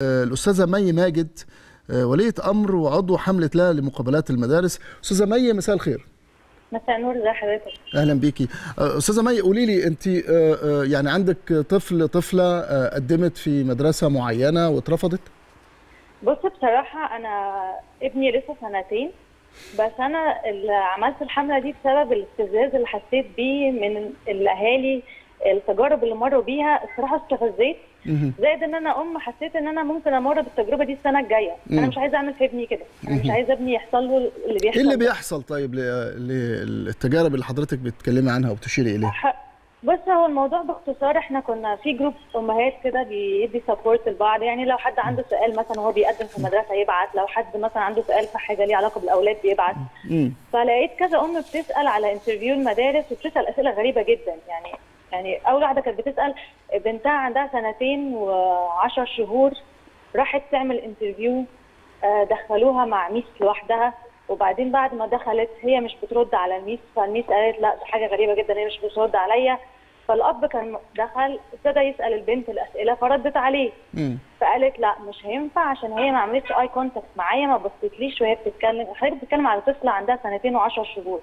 الأستاذة مي ماجد، ولية أمر وعضو حملة لا لمقابلات المدارس. أستاذة مي، مساء الخير. مساء النور، ازي حضرتك؟ أهلا بيكي. أستاذة مي، قولي لي أنت يعني عندك طفلة قدمت في مدرسة معينة واترفضت؟ بص، بصراحة أنا ابني لسه 2 سنين، بس أنا اللي عملت الحملة دي بسبب الاستفزاز اللي حسيت بيه من الأهالي، التجارب اللي مروا بيها. الصراحة استفزيت، زائد ان انا حسيت ان انا ممكن امر بالتجربه دي السنه الجايه. انا مش عايزه اعمل في ابني كده، انا مش عايزه ابني يحصل له اللي بيحصل. ايه اللي بيحصل طيب للتجارب اللي حضرتك بتتكلمي عنها وبتشيري اليها؟ بص، هو الموضوع باختصار، احنا كنا في جروب امهات كده بيدي سبورت لبعض. يعني لو حد عنده سؤال مثلا وهو بيقدم في المدرسه يبعت، لو حد مثلا عنده سؤال في حاجه ليها علاقه بالاولاد بيبعت. فلقيت كذا بتسال على انترفيو المدارس وبتسال اسئله غريبه جدا. يعني اول واحده كانت بتسال بنتها عندها 2 و10 شهور، راحت تعمل انترفيو، دخلوها مع ميس لوحدها، وبعدين بعد ما دخلت هي مش بترد على الميس، فالميس قالت لا دي حاجه غريبه جدا، هي مش بترد عليا. فالاب كان دخل ابتدى يسال البنت الاسئله فردت عليه، فقالت لا مش هينفع عشان هي ما عملتش اي كونتاكت معايا، ما بصيتليش وهي بتتكلم. حضرتك بتتكلم على طفله عندها 2 و10 شهور.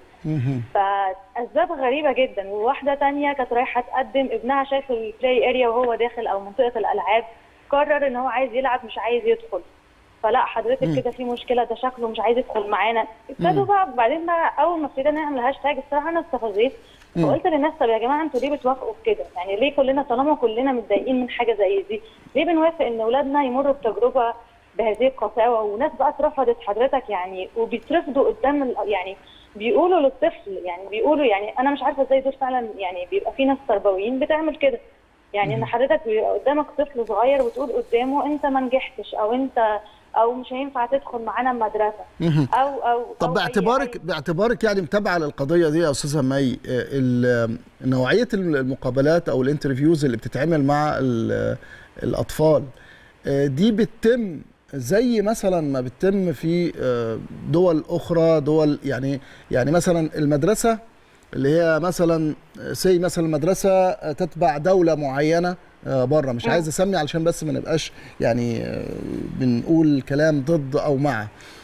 فاسباب غريبه جدا. وواحده ثانيه كانت رايحه تقدم، ابنها شاف البلاي اريا وهو داخل او منطقه الالعاب، قرر ان هو عايز يلعب مش عايز يدخل. فلا حضرتك كده في مشكله، ده شكله مش عايز يدخل معانا. ابتدوا بقى بعدين بقى اول ما ابتدينا نعمل هاشتاج، الصراحه انا استفزيت وقلت للناس طب يا جماعه انتوا ليه بتوافقوا بكده؟ يعني ليه كلنا طالما كلنا متضايقين من حاجه زي دي، ليه بنوافق ان اولادنا يمروا بتجربه بهذه القساوه؟ وناس بقى اترفضت حضرتك يعني، وبيترفضوا قدام يعني بيقولوا للطفل، يعني بيقولوا يعني انا مش عارفه ازاي دول فعلا. يعني بيبقى في ناس تربويين بتعمل كده، يعني ان حضرتك بيبقى قدامك طفل صغير وتقول قدامه انت ما نجحتش او مش هينفع تدخل معانا المدرسه او طب باعتبارك يعني متابعه للقضيه دي يا استاذه مي، نوعيه المقابلات او الانترفيوز اللي بتتعمل مع الاطفال دي بتتم زي مثلا ما بتتم في دول اخرى، دول يعني مثلا المدرسه اللي هي مثلا مثلا مدرسه تتبع دوله معينه بره، مش عايز اسمي علشان بس ما نبقاش يعني بنقول كلام ضد او مع.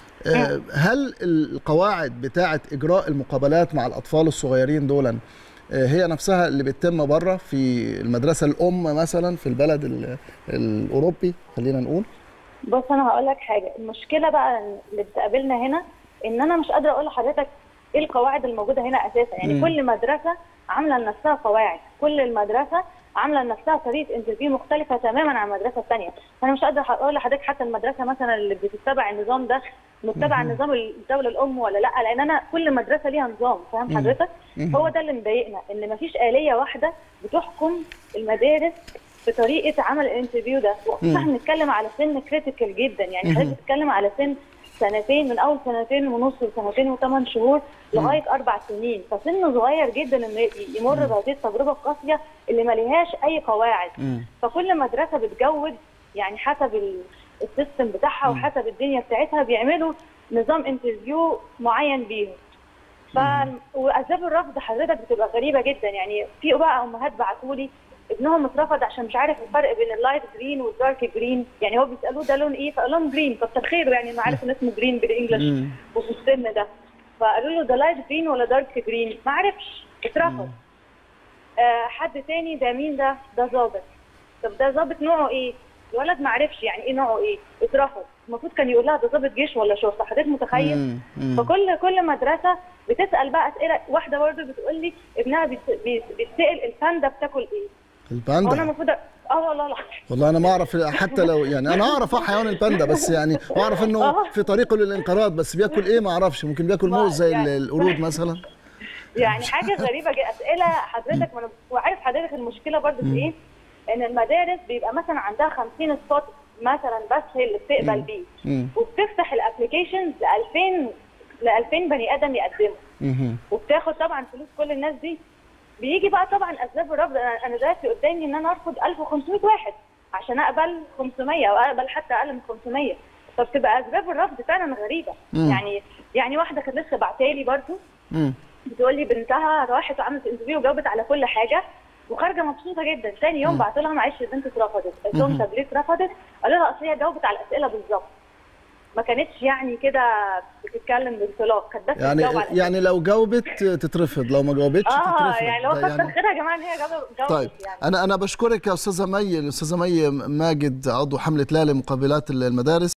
هل القواعد بتاعه اجراء المقابلات مع الاطفال الصغيرين دولا هي نفسها اللي بتتم بره في المدرسه الام مثلا في البلد الاوروبي خلينا نقول؟ بص انا هقول لك حاجه، المشكله بقى اللي بتقابلنا هنا ان انا مش قادره اقول لحضرتك ايه القواعد الموجوده هنا اساسا. يعني كل مدرسه عامله لنفسها قواعد، كل المدرسه عامله لنفسها طريقه انترفيو مختلفه تماما عن المدرسه الثانيه. فانا مش قادره اقول لحضرتك حتى المدرسه مثلا اللي بتتبع النظام ده متبع النظام الدوله الام ولا لا، لان انا كل مدرسه ليها نظام، فاهم حضرتك؟ هو ده اللي مضايقنا، ان مفيش آلية واحده بتحكم المدارس في طريقه عمل الانترفيو ده. وخصوصا احنا بنتكلم على سن كريتيكال جدا، يعني حضرتك بتتكلم على سن 2 من اول 2 ونص ل2 و8 شهور لغايه 4 سنين، فسن صغير جدا انه يمر بهذه التجربه القاسيه اللي ما لهاش اي قواعد. فكل مدرسه بتجود يعني حسب السيستم بتاعها وحسب الدنيا بتاعتها، بيعملوا نظام انترفيو معين بيهم. واسباب الرفض حضرتك بتبقى غريبه جدا. يعني في بقى امهات بعتوا لي ابنهم اترفض عشان مش عارف الفرق بين اللايت جرين والدارك جرين، يعني هو بيسالوه ده لون ايه؟ فقال لهم جرين. كتر خيره يعني انه عارف ان اسمه جرين بالانجلش وفي السن ده. فقالوا له ده لايت جرين ولا دارك جرين؟ ما عرفش، اترفض. حد تاني ده مين ده؟ ده ظابط. طب ده ظابط نوعه ايه؟ الولد ما عرفش يعني ايه نوعه ايه، اترفض. المفروض كان يقول لها ده ظابط جيش ولا شرطه، حضرتك متخيل؟ فكل مدرسه بتسال بقى اسئله. واحده برضه بتقول لي ابنها بيتسال الباندا بتاكل ايه؟ الباندا؟ انا المفروض والله انا ما اعرف، حتى لو يعني انا اعرف حيوان الباندا، بس يعني واعرف انه في طريقه للانقراض، بس بياكل ايه ما اعرفش. ممكن بياكل موز زي يعني القرود مثلا. يعني حاجه غريبه جدا، اسئله حضرتك. وعارف حضرتك المشكله برضه في ايه؟ ان المدارس بيبقى مثلا عندها 50 سبوت مثلا بس هي اللي بتقبل بيه، وبتفتح الابلكيشنز ل 2000 بني ادم يقدموا، وبتاخد طبعا فلوس كل الناس دي. بيجي بقى طبعا اسباب الرفض. انا دلوقتي قدامي ان انا ارفض 1500 واحد عشان اقبل 500 او اقبل حتى اقل من 500. فبتبقى اسباب الرفض فعلا غريبه. يعني واحده كانت لسه بعتالي برضه بتقول لي بنتها راحت وعملت انترفيو وجاوبت على كل حاجه، وخارجه مبسوطه جدا. ثاني يوم بعت لها معلش البنت اترفضت، قلت لهم طب ليه اترفضت؟ قالوا لها اصل هي جاوبت على الاسئله بالظبط، ما كانتش يعني كده بتتكلم بانطلاق، كانت بس يعني بتجاوب على يعني لو جاوبت تترفض، لو ما جاوبتش تترفض. يعني لو كتر خيرها يا جماعه ان هي جاوبت. طيب يعني انا بشكرك يا استاذه مي، الاستاذه مي ماجد عضو حمله لا لمقابلات المدارس.